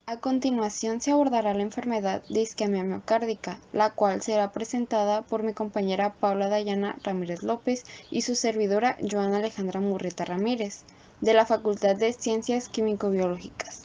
A continuación se abordará la enfermedad de isquemia miocárdica, la cual será presentada por mi compañera Paula Dayana Ramírez López y su servidora Joana Alejandra Murrieta Ramírez, de la Facultad de Ciencias Químico-Biológicas.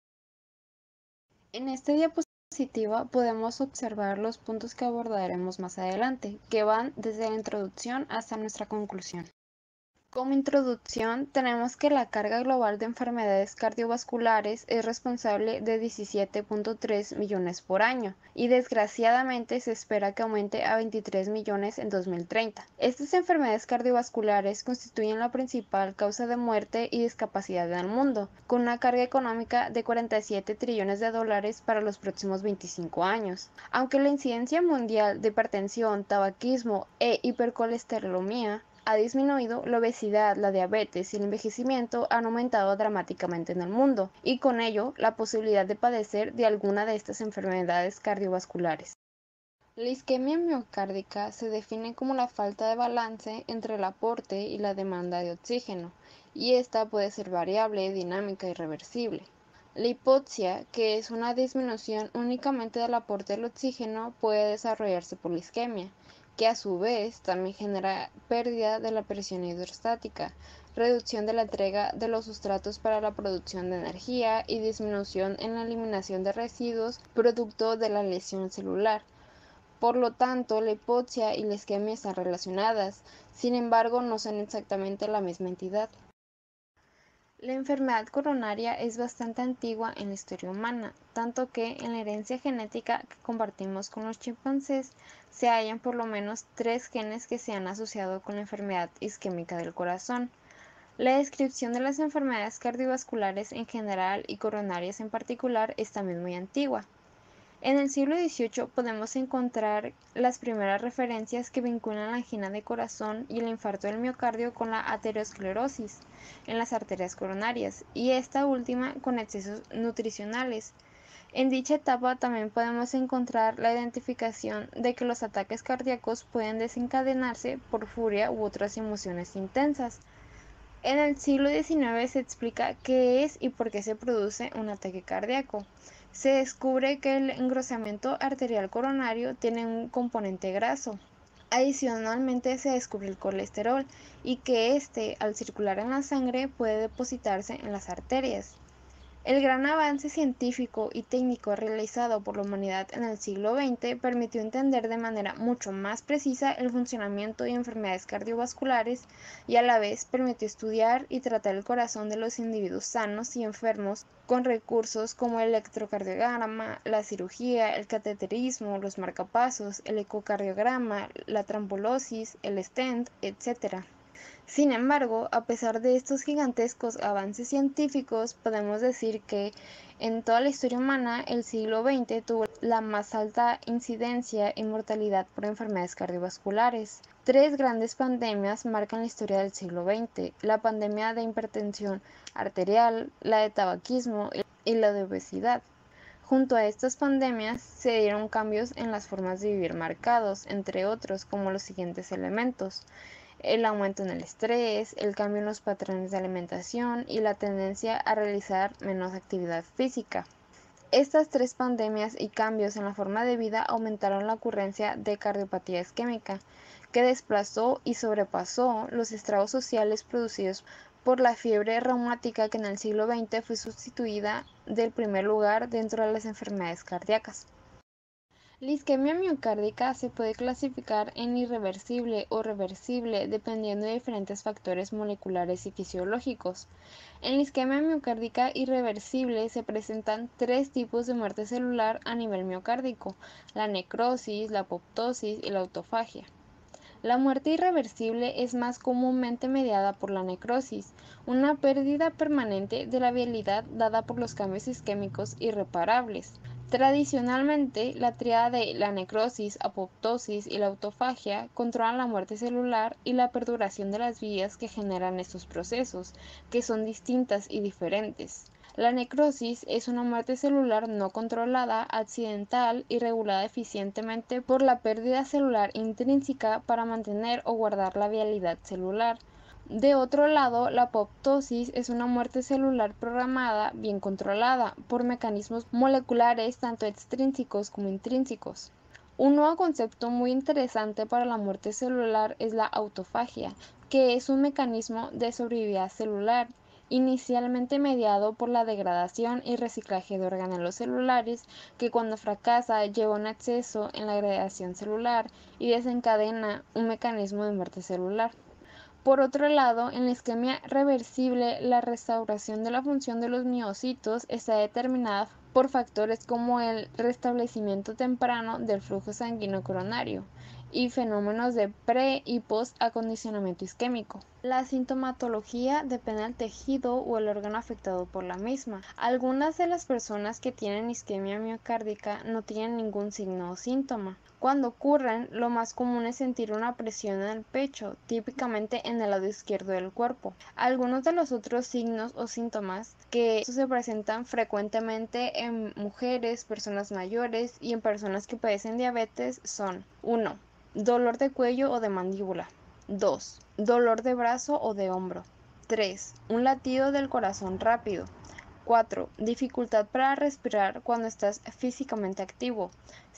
En esta diapositiva podemos observar los puntos que abordaremos más adelante, que van desde la introducción hasta nuestra conclusión. Como introducción, tenemos que la carga global de enfermedades cardiovasculares es responsable de 17.3 millones por año y desgraciadamente se espera que aumente a 23 millones en 2030. Estas enfermedades cardiovasculares constituyen la principal causa de muerte y discapacidad en el mundo, con una carga económica de 47 trillones de dólares para los próximos 25 años. Aunque la incidencia mundial de hipertensión, tabaquismo e hipercolesterolemia ha disminuido, la obesidad, la diabetes y el envejecimiento han aumentado dramáticamente en el mundo, y con ello la posibilidad de padecer de alguna de estas enfermedades cardiovasculares. La isquemia miocárdica se define como la falta de balance entre el aporte y la demanda de oxígeno, y esta puede ser variable, dinámica y reversible. La hipoxia, que es una disminución únicamente del aporte del oxígeno, puede desarrollarse por la isquemia, que a su vez también genera pérdida de la presión hidrostática, reducción de la entrega de los sustratos para la producción de energía y disminución en la eliminación de residuos producto de la lesión celular. Por lo tanto, la hipoxia y la isquemia están relacionadas, sin embargo no son exactamente la misma entidad. La enfermedad coronaria es bastante antigua en la historia humana, tanto que en la herencia genética que compartimos con los chimpancés se hallan por lo menos 3 genes que se han asociado con la enfermedad isquémica del corazón. La descripción de las enfermedades cardiovasculares en general y coronarias en particular es también muy antigua. En el siglo XVIII podemos encontrar las primeras referencias que vinculan la angina de corazón y el infarto del miocardio con la aterosclerosis en las arterias coronarias, y esta última con excesos nutricionales. En dicha etapa también podemos encontrar la identificación de que los ataques cardíacos pueden desencadenarse por furia u otras emociones intensas. En el siglo XIX se explica qué es y por qué se produce un ataque cardíaco. Se descubre que el engrosamiento arterial coronario tiene un componente graso. Adicionalmente se descubre el colesterol y que éste, al circular en la sangre, puede depositarse en las arterias. El gran avance científico y técnico realizado por la humanidad en el siglo XX permitió entender de manera mucho más precisa el funcionamiento de enfermedades cardiovasculares y a la vez permitió estudiar y tratar el corazón de los individuos sanos y enfermos con recursos como el electrocardiograma, la cirugía, el cateterismo, los marcapasos, el ecocardiograma, la trombolosis, el stent, etc. Sin embargo, a pesar de estos gigantescos avances científicos, podemos decir que en toda la historia humana el siglo XX tuvo la más alta incidencia y mortalidad por enfermedades cardiovasculares. 3 grandes pandemias marcan la historia del siglo XX: la pandemia de hipertensión arterial, la de tabaquismo y la de obesidad. Junto a estas pandemias se dieron cambios en las formas de vivir marcados, entre otros, como los siguientes elementos: el aumento en el estrés, el cambio en los patrones de alimentación y la tendencia a realizar menos actividad física. Estas 3 pandemias y cambios en la forma de vida aumentaron la ocurrencia de cardiopatía isquémica, que desplazó y sobrepasó los estragos sociales producidos por la fiebre reumática, que en el siglo XX fue sustituida del primer lugar dentro de las enfermedades cardíacas. La isquemia miocárdica se puede clasificar en irreversible o reversible dependiendo de diferentes factores moleculares y fisiológicos. En la isquemia miocárdica irreversible se presentan 3 tipos de muerte celular a nivel miocárdico: la necrosis, la apoptosis y la autofagia. La muerte irreversible es más comúnmente mediada por la necrosis, una pérdida permanente de la vialidad dada por los cambios isquémicos irreparables. Tradicionalmente, la tríada de la necrosis, apoptosis y la autofagia controlan la muerte celular y la perduración de las vías que generan estos procesos, que son distintas y diferentes. La necrosis es una muerte celular no controlada, accidental y regulada eficientemente por la pérdida celular intrínseca para mantener o guardar la vialidad celular. De otro lado, la apoptosis es una muerte celular programada bien controlada por mecanismos moleculares tanto extrínsecos como intrínsecos. Un nuevo concepto muy interesante para la muerte celular es la autofagia, que es un mecanismo de sobrevivencia celular, inicialmente mediado por la degradación y reciclaje de organelos celulares, que cuando fracasa lleva un exceso en la agregación celular y desencadena un mecanismo de muerte celular. Por otro lado, en la isquemia reversible, la restauración de la función de los miocitos está determinada por factores como el restablecimiento temprano del flujo sanguíneo coronario y fenómenos de pre y post acondicionamiento isquémico. La sintomatología depende del tejido o el órgano afectado por la misma. Algunas de las personas que tienen isquemia miocárdica no tienen ningún signo o síntoma. Cuando ocurren, lo más común es sentir una presión en el pecho, típicamente en el lado izquierdo del cuerpo. Algunos de los otros signos o síntomas que se presentan frecuentemente en mujeres, personas mayores y en personas que padecen diabetes son: 1. Dolor de cuello o de mandíbula. 2. Dolor de brazo o de hombro. 3. Un latido del corazón rápido. 4. Dificultad para respirar cuando estás físicamente activo.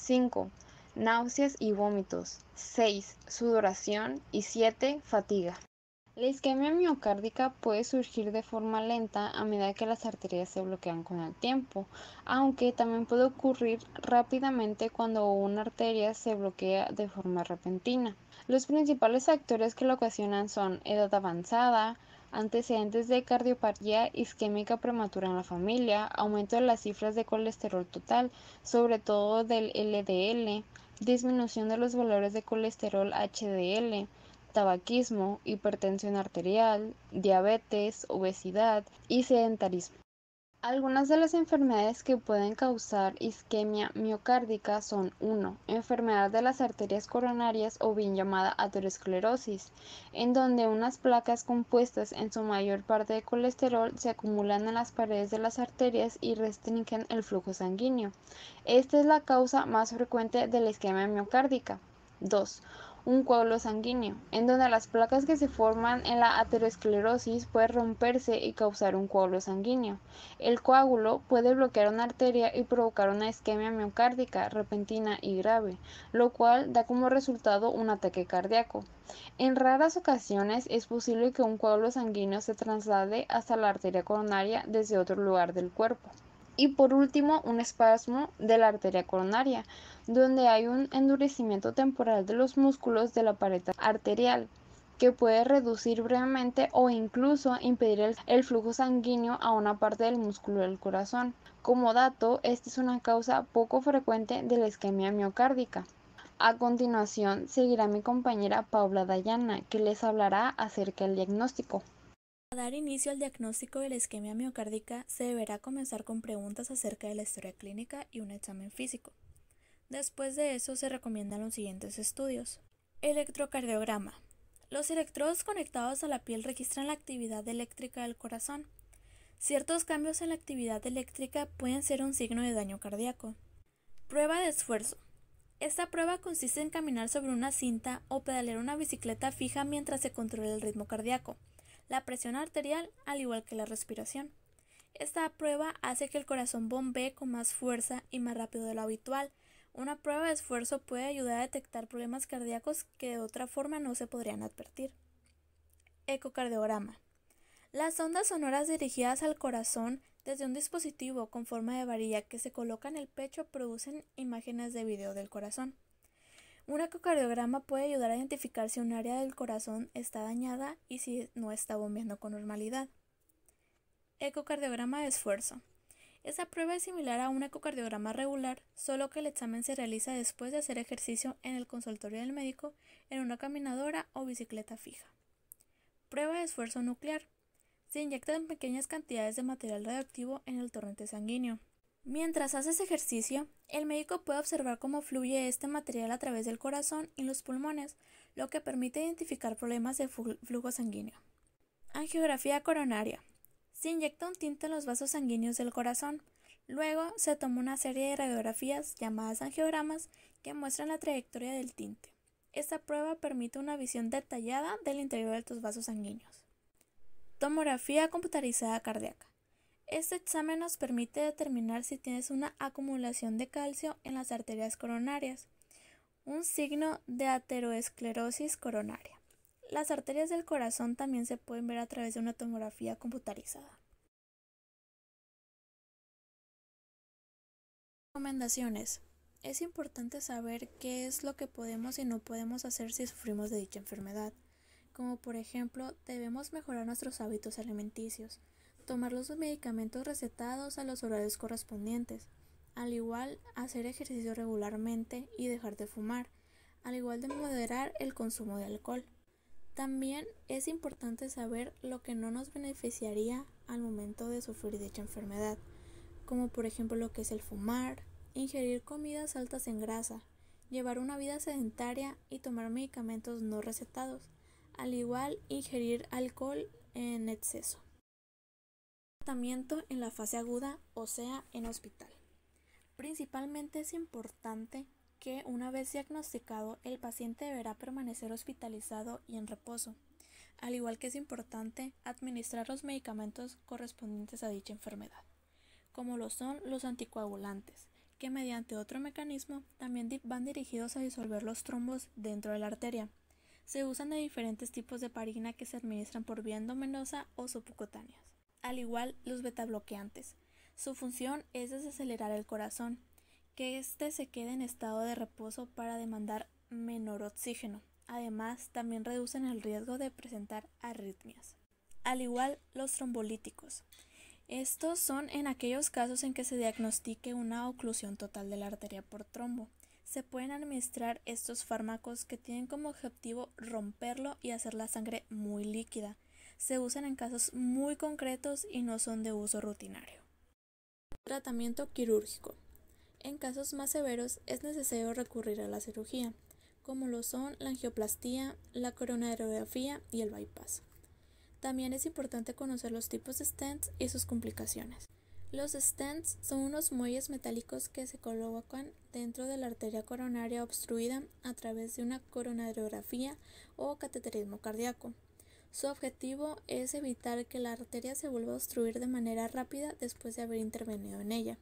5. Náuseas y vómitos. 6. Sudoración. Y 7. Fatiga. La isquemia miocárdica puede surgir de forma lenta a medida que las arterias se bloquean con el tiempo, aunque también puede ocurrir rápidamente cuando una arteria se bloquea de forma repentina. Los principales factores que lo ocasionan son edad avanzada, antecedentes de cardiopatía isquémica prematura en la familia, aumento de las cifras de colesterol total, sobre todo del LDL, disminución de los valores de colesterol HDL, tabaquismo, hipertensión arterial, diabetes, obesidad y sedentarismo. Algunas de las enfermedades que pueden causar isquemia miocárdica son: 1. Enfermedad de las arterias coronarias o bien llamada aterosclerosis, en donde unas placas compuestas en su mayor parte de colesterol se acumulan en las paredes de las arterias y restringen el flujo sanguíneo. Esta es la causa más frecuente de la isquemia miocárdica. 2. Un coágulo sanguíneo, en donde las placas que se forman en la aterosclerosis pueden romperse y causar un coágulo sanguíneo. El coágulo puede bloquear una arteria y provocar una isquemia miocárdica repentina y grave, lo cual da como resultado un ataque cardíaco. En raras ocasiones es posible que un coágulo sanguíneo se traslade hasta la arteria coronaria desde otro lugar del cuerpo. Y por último, un espasmo de la arteria coronaria, donde hay un endurecimiento temporal de los músculos de la pared arterial, que puede reducir brevemente o incluso impedir el flujo sanguíneo a una parte del músculo del corazón. Como dato, esta es una causa poco frecuente de la isquemia miocárdica. A continuación, seguirá mi compañera Paula Dayana, que les hablará acerca del diagnóstico. Para dar inicio al diagnóstico de la isquemia miocárdica se deberá comenzar con preguntas acerca de la historia clínica y un examen físico. Después de eso se recomiendan los siguientes estudios. Electrocardiograma. Los electrodos conectados a la piel registran la actividad eléctrica del corazón. Ciertos cambios en la actividad eléctrica pueden ser un signo de daño cardíaco. Prueba de esfuerzo. Esta prueba consiste en caminar sobre una cinta o pedalear una bicicleta fija mientras se controla el ritmo cardíaco, la presión arterial, al igual que la respiración. Esta prueba hace que el corazón bombee con más fuerza y más rápido de lo habitual. Una prueba de esfuerzo puede ayudar a detectar problemas cardíacos que de otra forma no se podrían advertir. Ecocardiograma. Las ondas sonoras dirigidas al corazón desde un dispositivo con forma de varilla que se coloca en el pecho producen imágenes de video del corazón. Un ecocardiograma puede ayudar a identificar si un área del corazón está dañada y si no está bombeando con normalidad. Ecocardiograma de esfuerzo. Esta prueba es similar a un ecocardiograma regular, solo que el examen se realiza después de hacer ejercicio en el consultorio del médico en una caminadora o bicicleta fija. Prueba de esfuerzo nuclear. Se inyectan pequeñas cantidades de material radioactivo en el torrente sanguíneo. Mientras haces ejercicio, el médico puede observar cómo fluye este material a través del corazón y los pulmones, lo que permite identificar problemas de flujo sanguíneo. Angiografía coronaria. Se inyecta un tinte en los vasos sanguíneos del corazón. Luego se toma una serie de radiografías llamadas angiogramas que muestran la trayectoria del tinte. Esta prueba permite una visión detallada del interior de tus vasos sanguíneos. Tomografía computarizada cardíaca. Este examen nos permite determinar si tienes una acumulación de calcio en las arterias coronarias, un signo de aterosclerosis coronaria. Las arterias del corazón también se pueden ver a través de una tomografía computarizada. Recomendaciones. Es importante saber qué es lo que podemos y no podemos hacer si sufrimos de dicha enfermedad, como por ejemplo, debemos mejorar nuestros hábitos alimenticios, tomar los medicamentos recetados a los horarios correspondientes, al igual hacer ejercicio regularmente y dejar de fumar, al igual de moderar el consumo de alcohol. También es importante saber lo que no nos beneficiaría al momento de sufrir dicha enfermedad, como por ejemplo lo que es el fumar, ingerir comidas altas en grasa, llevar una vida sedentaria y tomar medicamentos no recetados, al igual ingerir alcohol en exceso. Tratamiento en la fase aguda, o sea, en hospital. Principalmente es importante que una vez diagnosticado el paciente deberá permanecer hospitalizado y en reposo, al igual que es importante administrar los medicamentos correspondientes a dicha enfermedad, como lo son los anticoagulantes, que mediante otro mecanismo también van dirigidos a disolver los trombos dentro de la arteria. Se usan de diferentes tipos de heparina que se administran por vía endovenosa o subcutáneas. Al igual los betabloqueantes. Su función es desacelerar el corazón, que éste se quede en estado de reposo para demandar menor oxígeno. Además, también reducen el riesgo de presentar arritmias. Al igual los trombolíticos. Estos son en aquellos casos en que se diagnostique una oclusión total de la arteria por trombo. Se pueden administrar estos fármacos que tienen como objetivo romperlo y hacer la sangre muy líquida. Se usan en casos muy concretos y no son de uso rutinario. Tratamiento quirúrgico. En casos más severos es necesario recurrir a la cirugía, como lo son la angioplastía, la coronariografía y el bypass. También es importante conocer los tipos de stents y sus complicaciones. Los stents son unos muelles metálicos que se colocan dentro de la arteria coronaria obstruida a través de una coronariografía o cateterismo cardíaco. Su objetivo es evitar que la arteria se vuelva a obstruir de manera rápida después de haber intervenido en ella.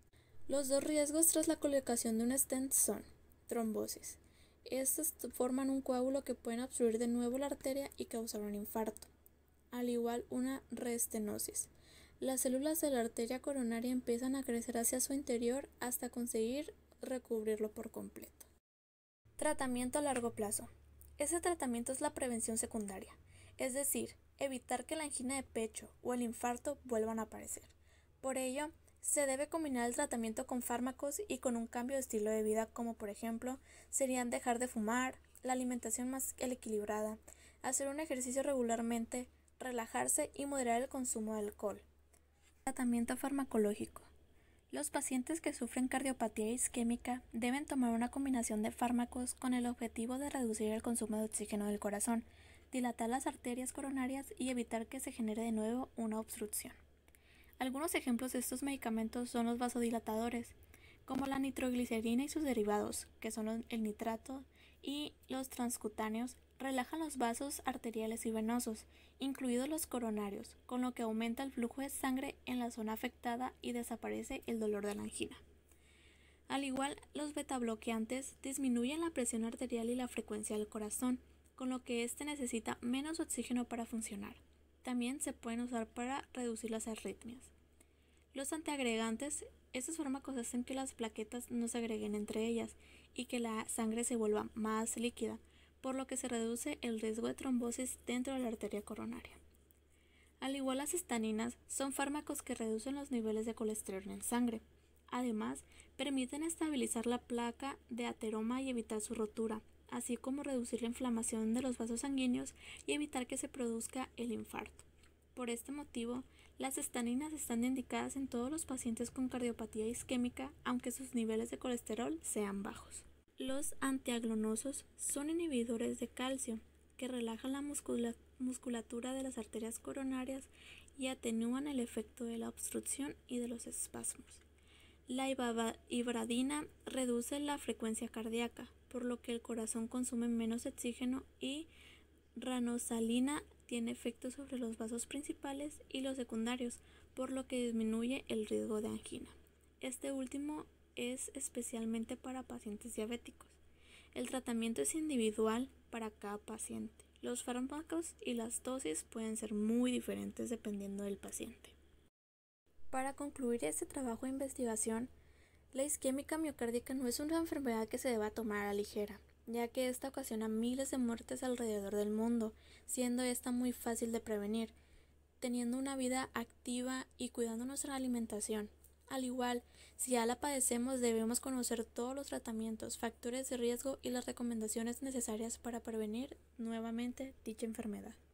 Los dos riesgos tras la colocación de un stent son trombosis. Estos forman un coágulo que pueden obstruir de nuevo la arteria y causar un infarto. Al igual una reestenosis. Las células de la arteria coronaria empiezan a crecer hacia su interior hasta conseguir recubrirlo por completo. Tratamiento a largo plazo. Ese tratamiento es la prevención secundaria, es decir, evitar que la angina de pecho o el infarto vuelvan a aparecer. Por ello, se debe combinar el tratamiento con fármacos y con un cambio de estilo de vida, como por ejemplo, serían dejar de fumar, la alimentación más equilibrada, hacer un ejercicio regularmente, relajarse y moderar el consumo de alcohol. Tratamiento farmacológico. Los pacientes que sufren cardiopatía isquémica deben tomar una combinación de fármacos con el objetivo de reducir el consumo de oxígeno del corazón, dilatar las arterias coronarias y evitar que se genere de nuevo una obstrucción. Algunos ejemplos de estos medicamentos son los vasodilatadores, como la nitroglicerina y sus derivados, que son el nitrato, y los transcutáneos. Relajan los vasos arteriales y venosos, incluidos los coronarios, con lo que aumenta el flujo de sangre en la zona afectada y desaparece el dolor de la angina. Al igual, los betabloqueantes disminuyen la presión arterial y la frecuencia del corazón, con lo que éste necesita menos oxígeno para funcionar. También se pueden usar para reducir las arritmias. Los antiagregantes, estos fármacos hacen que las plaquetas no se agreguen entre ellas y que la sangre se vuelva más líquida, por lo que se reduce el riesgo de trombosis dentro de la arteria coronaria. Al igual, las estaninas son fármacos que reducen los niveles de colesterol en sangre. Además, permiten estabilizar la placa de ateroma y evitar su rotura, así como reducir la inflamación de los vasos sanguíneos y evitar que se produzca el infarto. Por este motivo, las estaninas están indicadas en todos los pacientes con cardiopatía isquémica, aunque sus niveles de colesterol sean bajos. Los antiaglonosos son inhibidores de calcio que relajan la musculatura de las arterias coronarias y atenúan el efecto de la obstrucción y de los espasmos. La ibradina reduce la frecuencia cardíaca, por lo que el corazón consume menos oxígeno, y ranoxalina tiene efectos sobre los vasos principales y los secundarios, por lo que disminuye el riesgo de angina. Este último es especialmente para pacientes diabéticos. El tratamiento es individual para cada paciente. Los fármacos y las dosis pueden ser muy diferentes dependiendo del paciente. Para concluir este trabajo de investigación, la isquemia miocárdica no es una enfermedad que se deba tomar a la ligera, ya que esta ocasiona miles de muertes alrededor del mundo, siendo esta muy fácil de prevenir, teniendo una vida activa y cuidando nuestra alimentación. Al igual, si ya la padecemos, debemos conocer todos los tratamientos, factores de riesgo y las recomendaciones necesarias para prevenir nuevamente dicha enfermedad.